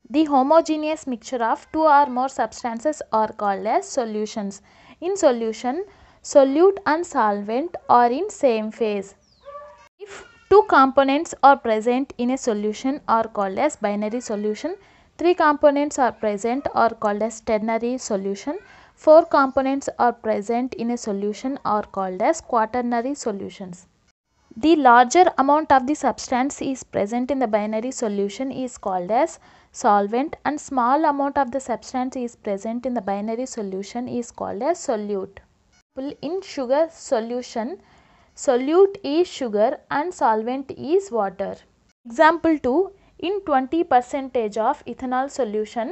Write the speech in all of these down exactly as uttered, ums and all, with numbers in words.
The homogeneous mixture of two or more substances are called as solutions. In solution, solute and solvent are in same phase. If two components are present in a solution are called as binary solution. Three components are present are called as ternary solution. Four components are present in a solution are called as quaternary solutions. The larger amount of the substance is present in the binary solution is called as solvent, and small amount of the substance is present in the binary solution is called as solute. In sugar solution, solute is sugar and solvent is water. Example two, in twenty percent of ethanol solution,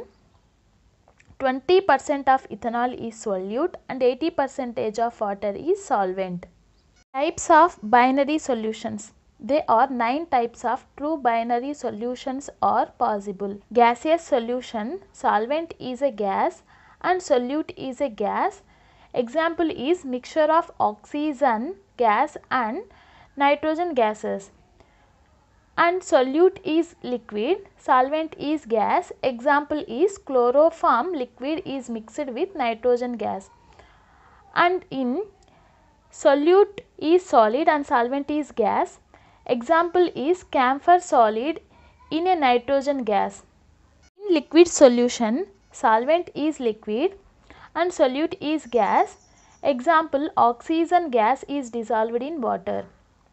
twenty percent of ethanol is solute and eighty percent of water is solvent. Types of binary solutions. There are nine types of true binary solutions are possible. Gaseous solution, solvent is a gas and solute is a gas. Example is mixture of oxygen gas and nitrogen gases. And solute is liquid, solvent is gas. Example is chloroform liquid is mixed with nitrogen gas. And in solute is solid and solvent is gas. Example is camphor solid in a nitrogen gas. In liquid solution, solvent is liquid and solute is gas. Example, oxygen gas is dissolved in water.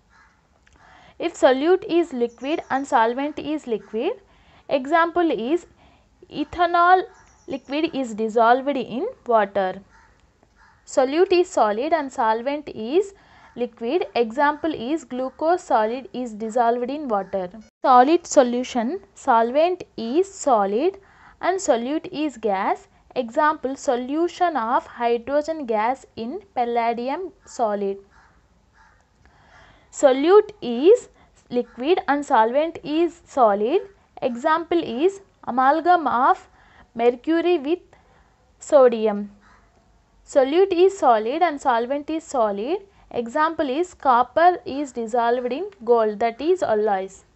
If solute is liquid and solvent is liquid, example is ethanol liquid is dissolved in water. Solute is solid and solvent is liquid. Example is glucose solid is dissolved in water. Solid solution, solvent is solid and solute is gas. Example, solution of hydrogen gas in palladium solid. Solute is liquid and solvent is solid. Example is amalgam of mercury with sodium. Solute is solid and solvent is solid. Example is copper is dissolved in gold, that is alloys.